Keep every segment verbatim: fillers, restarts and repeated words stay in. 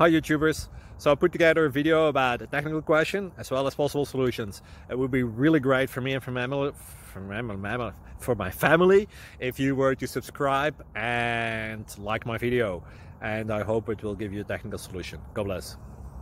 Hi YouTubers! So I put together a video about a technical question as well as possible solutions. It would be really great for me and for my family, for my, for my family if you were to subscribe and like my video. And I hope it will give you a technical solution. God bless.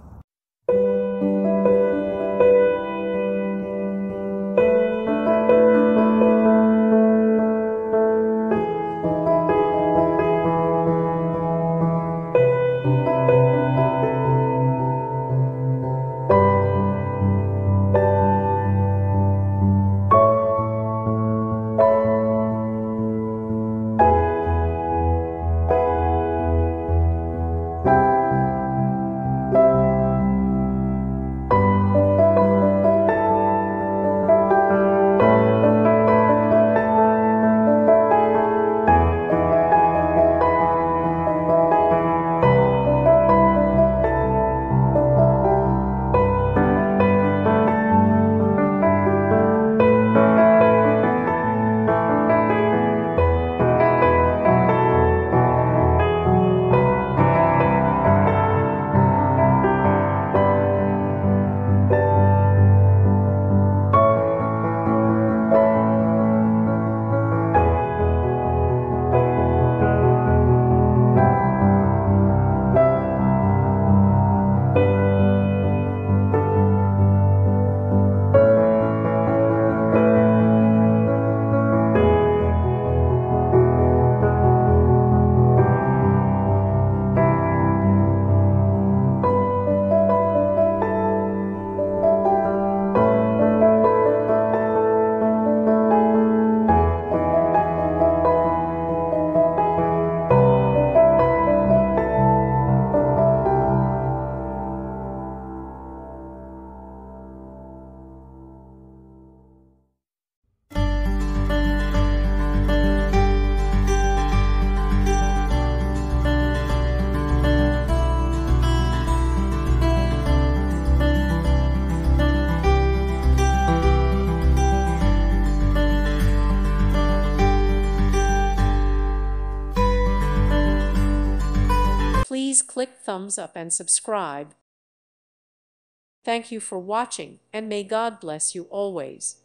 Please click thumbs up and subscribe. Thank you for watching, and may God bless you always.